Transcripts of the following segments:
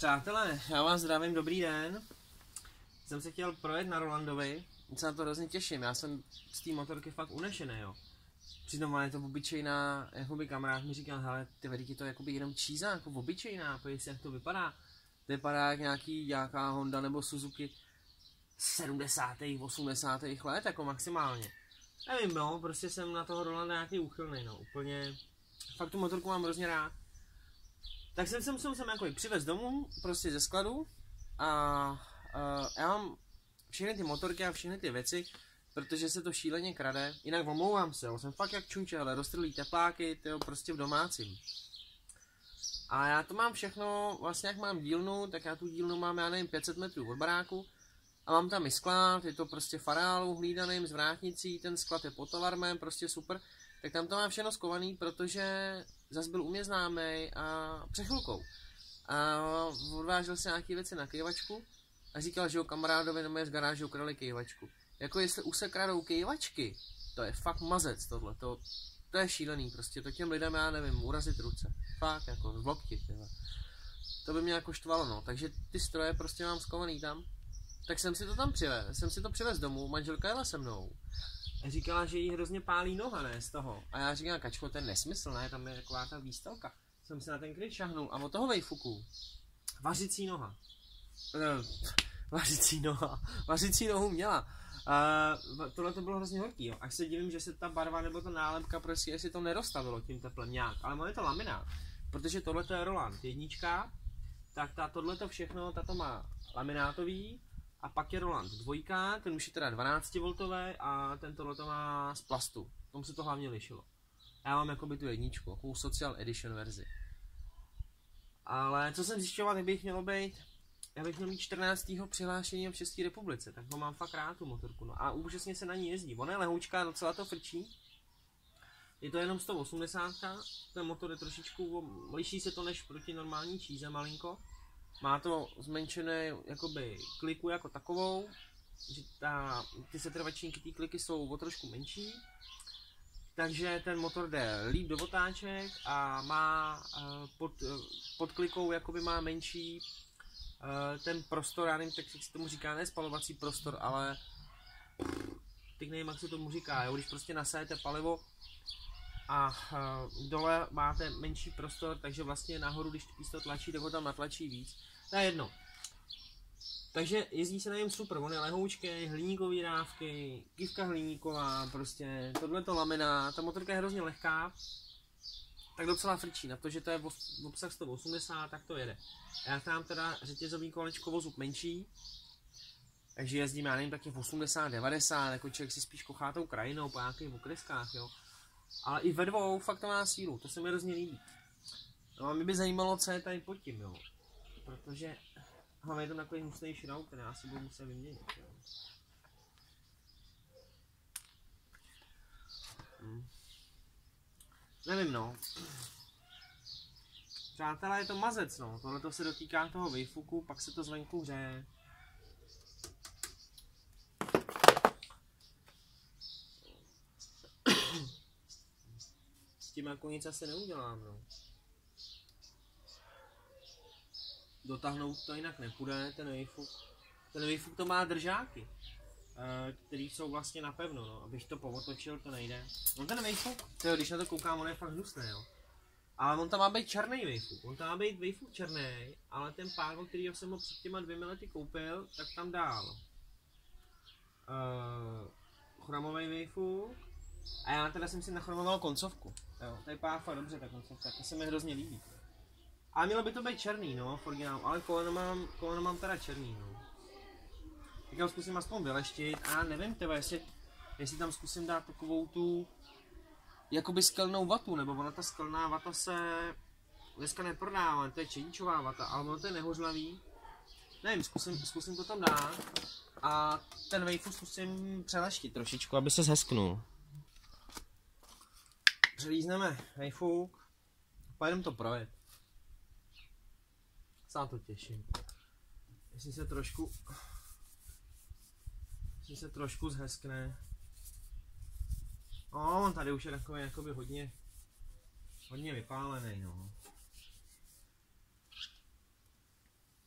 Přátelé, já vás zdravím, dobrý den. Jsem se chtěl projet na Rolandovi, se na to hrozně těším, já jsem z té motorky fakt unešený, jo. Přitom je to obyčejná, jakoby kamarád mi říkal, hele, ty vedíky to jakoby jenom číza, jako obyčejná, pojď si jak to vypadá. To vypadá jak nějaká Honda nebo Suzuki 70. 80. let, jako maximálně. Nevím, no, prostě jsem na toho Rolanda nějaký úchylnej, no, úplně, fakt tu motorku mám hrozně rád. Tak jsem jako přivez domů, prostě ze skladu a já mám všechny ty motorky a všechny ty věci, protože se to šíleně krade. Jinak omlouvám se, jsem fakt jak čunče, ale roztrlý tepláky, tyjo, prostě v domácím. A já to mám všechno, vlastně jak mám dílnu, tak já tu dílnu mám, já nevím, 500 metrů od baráku. A mám tam i sklad, je to prostě farálu hlídaným s vrátnicí, ten sklad je pod alarmem, prostě super. Tak tam to mám všechno skovaný, protože zas byl u mě známej a přechvilkou. A odvážel se nějaký věci na kejvačku a říkal, že ho kamarádovi na mé z garáže ukradli kejvačku. Jako jestli už se kradou kejvačky, to je fakt mazec tohle, to je šílený prostě, to těm lidem, já nevím, urazit ruce. Fakt jako, v lokti, tyhle. To by mě jako štvalo, no, takže ty stroje prostě mám skovaný tam. Tak jsem si to tam přivez domů, manželka jela se mnou. A říkala, že jí hrozně pálí noha, ne, z toho. A já říkám, Kačko, to je nesmysl, ne, tam je taková ta výstelka. Jsem si na ten kryt šahnul a od toho vejfuku vařicí noha. Vařicí nohu měla. Tohle to bylo hrozně horký, jo. Až se divím, že se ta barva nebo ta nálepka prostě, jestli to nerozstavilo tím teplem nějak. Ale ono je to laminát, protože tohle to je Roland jednička, tak tohleto všechno, tato má laminátový. A pak je Roland 2, ten už je teda 12V a ten tohleto má z plastu. Tomu se to hlavně lišilo. Já mám jakoby tu jedničku, takovou Social Edition verzi. Ale co jsem zjišťoval, jak bych mělo být, já bych měl mít 14. přihlášení v České republice, tak ho mám fakt rád tu motorku. No a úžasně se na ní jezdí, ona je lehoučká, docela to frčí. Je to jenom 180, ten motor je trošičku, liší se to než proti normální číze malinko. Má to zmenšené jakoby kliku jako takovou, že ty setrvačníky té kliky jsou o trošku menší. Takže ten motor jde líp do otáček a má pod klikou jakoby má menší ten prostor, já nevím, tak se tomu říká, ne spalovací prostor, ale teď nevím, jak se tomu říká, jo, když prostě nasajete palivo a dole máte menší prostor, takže vlastně nahoru, když to tlačí, tak ho tam natlačí víc. To je jedno. Takže jezdí se na něm super, on je lehoučkej, hliníkový dávky, kývka hliníková, prostě tohleto lamina, ta motorka je hrozně lehká, tak docela frčí, na to, že to je obsah 180, tak to jede. Já tam teda řetězový kolečko vozuk menší, takže jezdím, já nevím, taky v 80, 90, jako člověk si spíš kochá tou krajinou po nějakých okreskách, jo. Ale i ve dvou fakt to má sílu, to se mi hrozně líbí. No a mě by zajímalo, co je tady pod tím, jo. Protože hlavně je to takový hustý šroub, který já si budu muset vyměnit, jo. Nevím, no. Přátelé, je to mazec, no. Tohle se dotýká toho vejfuku, pak se to zvenku hřeje. S tím jako nic asi neudělám, no. Dotáhnout to jinak nepůjde, ten vejfuk. Ten vejfuk to má držáky, který jsou vlastně napevno, no. Abych to povotočil, to nejde. No ten vejfuk, když na to koukám, on je fakt hnusný, jo. Ale on tam má být černý vejfuk, on tam má být vejfuk černý, ale ten pár, který jsem ho před těma 2 lety koupil, tak tam dál chromový vejfuk. A já teda jsem si nachromoval koncovku, jo. To je fakt dobře ta koncovka, to se mi hrozně líbí. A mělo by to být černý, no, v originálu, ale koleno mám teda černý, no. Tak já zkusím aspoň vyleštit a nevím tebe, jestli tam zkusím dát takovou tu jakoby skelnou vatu, nebo ona ta skelná vata se dneska neprodává, to je čedičová vata, ale ono to je nehořlavý. Nevím, zkusím to tam dát a ten vejfuk zkusím přeleštit trošičku, aby se zhesknul. Přelízneme vejfuk, pojedeme to projet. Se na to těším. Jestli se trošku zheskne. On tady už je takový jakoby hodně vypálený, no.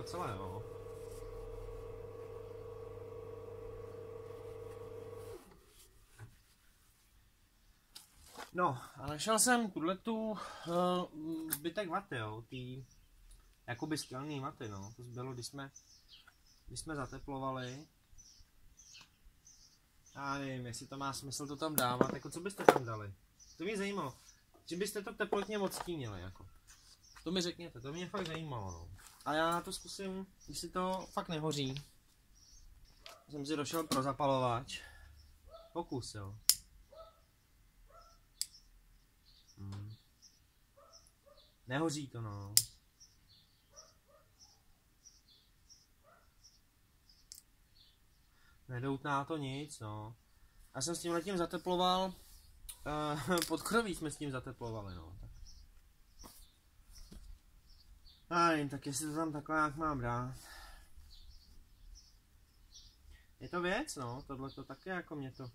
docela, jo. No, a našel jsem tuhletu zbytek vaty, jo, tý jakoby skelný vaty, no, to zbylo, když jsme zateplovali. Já nevím, jestli to má smysl to tam dávat, jako co byste tam dali? To mě zajímalo, že byste to teplotně odstínili, jako. To mi řekněte, to mě fakt zajímalo, no. A já to zkusím, jestli to fakt nehoří. Jsem si došel pro zapalovač. Pokus, jo. Nehoří to, no. Nedoutná to nic, no. Já jsem s tím letím zateploval, podkroví jsme s tím zateplovali, no. Tak. Já nevím, tak jestli to tam takhle jak mám dát. Je to věc, no, tohle to taky jako mě to.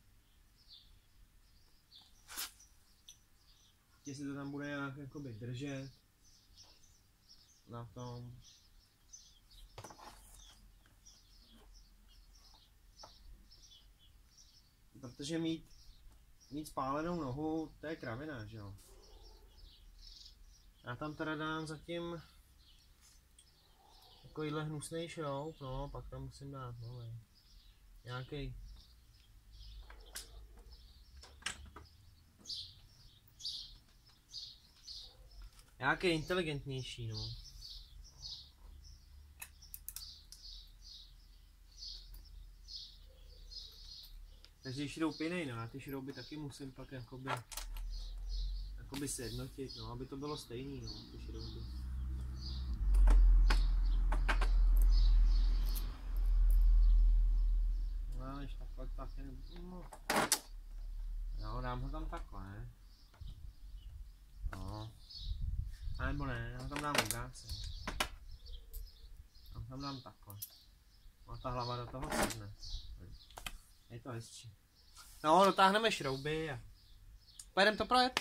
Jestli to tam bude nějak jakoby držet na tom. Protože mít spálenou nohu, to je kravina, že jo. Já tam teda dám zatím takovýhle hnusnej šroub, no, pak tam musím dát, no, nějaký. Nějaký inteligentnější, no. Takže šroub jiný, no, já ty šrouby taky musím pak jakoby sjednotit, no, aby to bylo stejný, no, ty šrouby. No, než takhle taky no. Jo, dám ho tam takhle. No. A nebo ne, já ho tam dám obráceně. Já ho tam dám takhle. A ta hlava do toho sedne. Je to hezčí. No, dotáhneme šrouby a pojedeme to projet.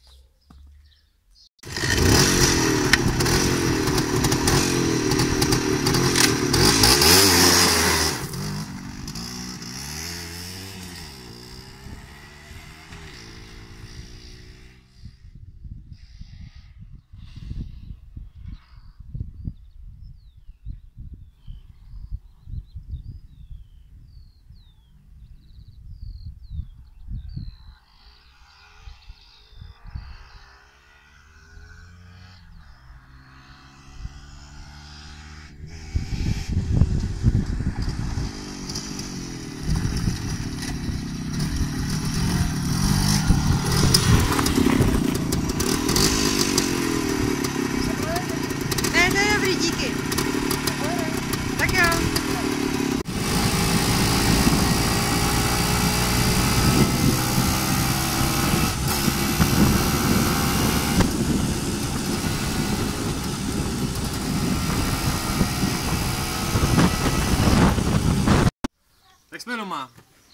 Tak jsme doma.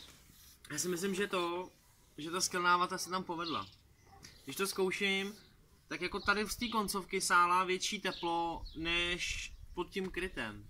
Já si myslím, že ta skelná vata se tam povedla. Když to zkouším, tak jako tady z té koncovky sálá větší teplo než pod tím krytem.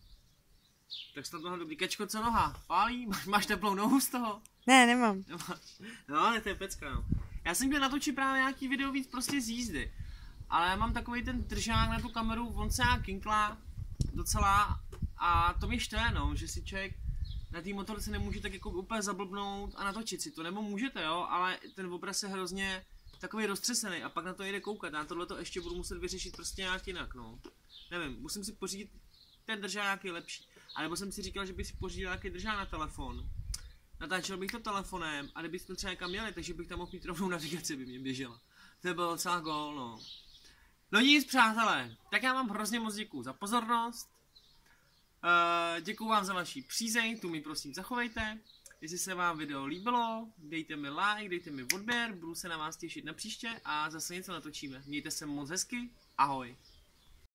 Tak snad noha dobrý. Kečko, co noha? Pálí? Máš teplou nohu z toho? Ne, nemám. No, to je pecka, no. Já jsem chtěl natočit právě nějaký video víc prostě z jízdy. Ale já mám takový ten držák na tu kameru, on se nějak kinklá docela a to mě štve, no, že si člověk na té motorce nemůže tak jako úplně zablbnout a natočit si to, nebo můžete, jo, ale ten obraz je hrozně takový roztřesený a pak na to jde koukat, já tohleto ještě budu muset vyřešit prostě nějak jinak, no. Nevím, musím si pořídit ten držák nějaký lepší, anebo jsem si říkal, že bych si pořídil nějaký držák na telefon. Natáčel bych to telefonem a kdybychom třeba někam jeli, takže bych tam mohl mít rovnou navigaci, by mě běžela. To byl docela gól, no. No nic, přátelé, tak já vám hrozně moc děkuju za pozornost. Děkuju vám za vaši přízeň, tu mi prosím zachovejte. Jestli se vám video líbilo, dejte mi like, dejte mi odběr, budu se na vás těšit na příště a zase něco natočíme. Mějte se moc hezky, ahoj.